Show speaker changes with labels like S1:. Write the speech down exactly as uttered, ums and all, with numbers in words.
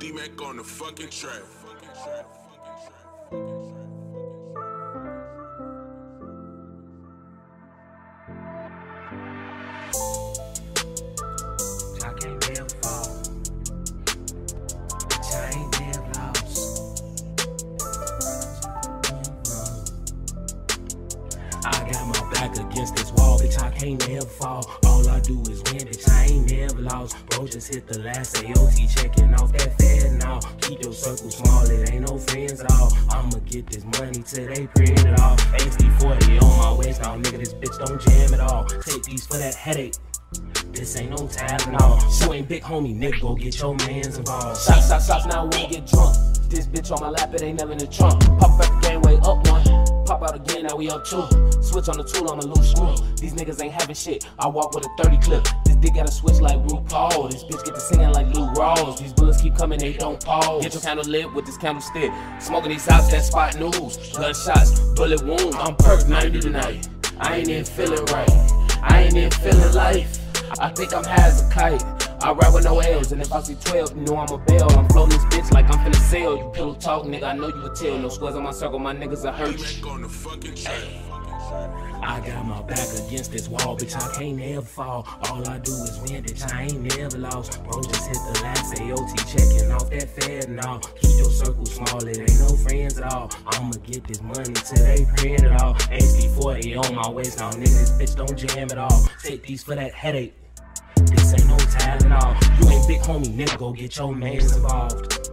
S1: D-Mac on the fucking track.
S2: I can't never fall. Bitch, I ain't never lost. I got my back against this wall, bitch, I can't never fall. All I do is win, bitch, I ain't never lost. Bro, just hit the last A O T, checking off that fed now. Keep your circle small, it ain't no friends at all. I'ma get this money till they print it all. H D forty on my waist now, nigga, this bitch don't jam at all. Take these for that headache. This ain't no Tylenol. You ain't big homie, nigga, go get your mans involved. Shots, shots, shots, now we get drunk. This bitch on my lap, it ain't never in the trunk. Pop back the game, way up one. Pop out again, now we up two. Switch on the tool, I'm a loose screw. These niggas ain't having shit, I walk with a thirty clip. This dick gotta switch like RuPaul. This bitch get to singing like Lou Rawls. These bullets keep coming, they don't pause. Get your candle lit with this candlestick. Smoking these house, that spot news. Gunshots, bullet wounds, I'm perk ninety tonight. I ain't even feeling right, I ain't even feeling life. I think I'm high as a kite. I ride with no L's, and if I see twelve, you know I'm a bail. I'm floating this bitch like I'm finna sail. You pillow talk, nigga, I know you would tell. No squares on my circle, my niggas are hurt.
S1: D-Mac on the fucking track.
S2: I got my back against this wall, bitch, I can't never fall. All I do is win, bitch, I ain't never lost. Bro, just hit the last A O T, checking off that fed now. Keep your circle small, it ain't no friends at all. I'ma get this money till they print it all. H D forty on my waist now, nigga, this bitch don't jam at all. Take these for that headache. This ain't no Tylenol. You ain't big homie, nigga, go get your mans involved.